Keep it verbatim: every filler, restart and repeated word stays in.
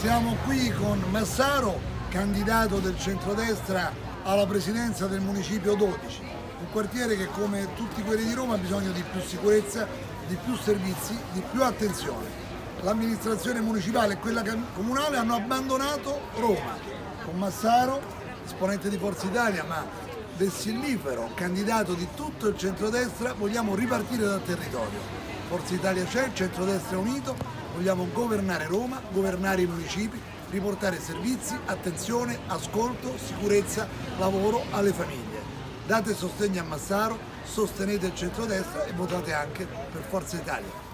Siamo qui con Massaro, candidato del centrodestra alla presidenza del municipio dodici, un quartiere che come tutti quelli di Roma ha bisogno di più sicurezza, di più servizi, di più attenzione. L'amministrazione municipale e quella comunale hanno abbandonato Roma. Con Massaro, esponente di Forza Italia ma vessillifero, candidato di tutto il centrodestra, vogliamo ripartire dal territorio. Forza Italia c'è, il centrodestra è unito, vogliamo governare Roma, governare i municipi, riportare servizi, attenzione, ascolto, sicurezza, lavoro alle famiglie. Date sostegno a Massaro, sostenete il centrodestra e votate anche per Forza Italia.